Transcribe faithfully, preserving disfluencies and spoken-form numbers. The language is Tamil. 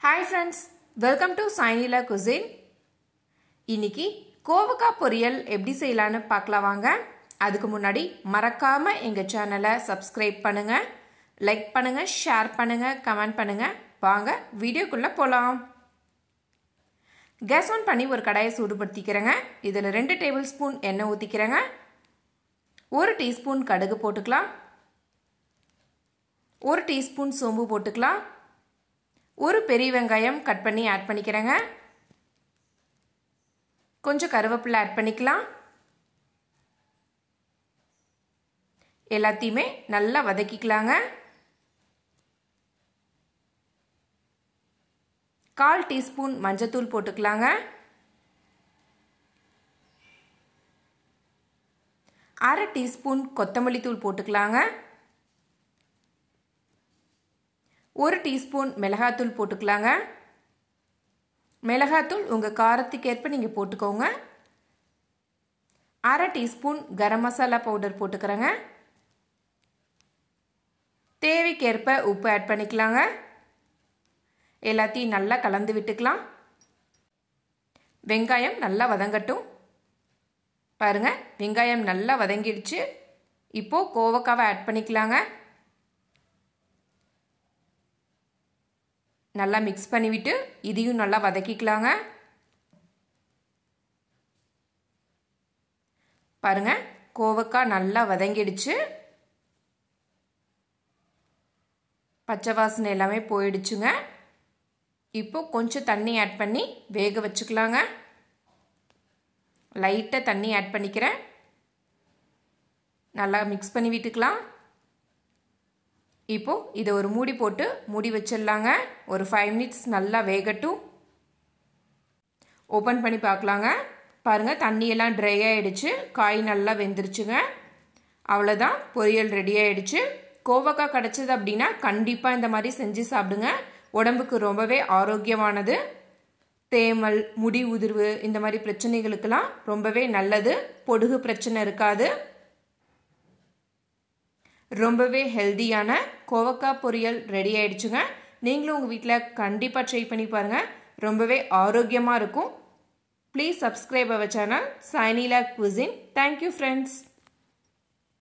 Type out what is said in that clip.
Hi friends, welcome to sainelacuisine. இன்னைக்கு kovakkai poriyal எப்படி செய்யலாம்னு பார்க்கலாம் வாங்க. அதுக்கு முன்னாடி மறக்காம எங்க சேனலை subscribe பண்ணுங்க, லைக் பண்ணுங்க, ஷேர் பண்ணுங்க, கமெண்ட் பண்ணுங்க. வாங்க வீடியோக்குள்ள போலாம். கேஸ் ஆன் பண்ணி ஒரு கடாயை சூடுபடுத்திக்கிறேங்க. இதுல ரெண்டு டேபிள் ஸ்பூன் எண்ணெய் ஊத்திக்கிறேங்க. ஒரு டீஸ்பூன் கடுகு போட்டுக்கலாம். ஒரு டீஸ்பூன் சோம்பு போட்டுக்கலாம். ஒரு பெரிய வெங்காயம் கட் பண்ணி ஆட் பண்ணிக்கிறேங்க. கொஞ்சம் கருவேப்பிலை ஆட் பண்ணிக்கலாம். எல்லாத்தையுமே நல்லா வதக்கிக்கலாங்க. கால் டீஸ்பூன் மஞ்சத்தூள் போட்டுக்கலாங்க. அரை டீஸ்பூன் கொத்தமல்லி தூள் போட்டுக்கலாங்க. ஒரு டீஸ்பூன் மிளகாத்தூள் போட்டுக்கலாங்க. மிளகாத்தூள் உங்கள் காரத்துக்கு ஏற்ப நீங்கள் போட்டுக்கோங்க. அரை டீஸ்பூன் கரம் மசாலா பவுடர் போட்டுக்கிறேங்க. தேவைக்கேற்ப உப்பு ஆட் பண்ணிக்கலாங்க. எல்லாத்தையும் நல்லா கலந்து விட்டுக்கலாம். வெங்காயம் நல்லா வதங்கட்டும். பாருங்க, வெங்காயம் நல்லா வதங்கிடுச்சு. இப்போ கோவக்காவை ஆட் பண்ணிக்கலாங்க. நல்லா மிக்ஸ் பண்ணிவிட்டு இதையும் நல்லா வதக்கிக்கலாங்க. பாருங்க, கோவக்காய் நல்லா வதங்கிடுச்சு. பச்சை வாசனை எல்லாமே போயிடுச்சுங்க. இப்போ கொஞ்சம் தண்ணி ஆட் பண்ணி வேக வச்சுக்கலாங்க. லைட்டாக தண்ணி ஆட் பண்ணிக்கிறேன். நல்லா மிக்ஸ் பண்ணி விட்டுக்கலாம். இப்போ இதை ஒரு மூடி போட்டு மூடி வச்சிடலாங்க. ஒரு ஃபைவ் மினிட்ஸ் நல்லா வேகட்டும். ஓப்பன் பண்ணி பார்க்கலாங்க. பாருங்கள், தண்ணியெல்லாம் ட்ரை ஆகிடுச்சு. காய் நல்லா வெந்துருச்சுங்க. அவ்வளோதான், பொரியல் ரெடி ஆகிடுச்சு. கோவக்காய் கிடச்சிது அப்படின்னா கண்டிப்பாக இந்த மாதிரி செஞ்சு சாப்பிடுங்க. உடம்புக்கு ரொம்பவே ஆரோக்கியமானது. தேமல், முடி உதிர்வு இந்த மாதிரி பிரச்சனைகளுக்கெல்லாம் ரொம்பவே நல்லது. பொடுகு பிரச்சனை இருக்காது. ரொம்பவே ஹெல்தியான கோவக்காய் பொரியல் ரெடி ஆயிடுச்சுங்க. நீங்களும் உங்கள் வீட்டில் கண்டிப்பாக ட்ரை பண்ணி பாருங்கள். ரொம்பவே ஆரோக்கியமாக இருக்கும். Please subscribe our channel sainelacuisine. Thank you friends.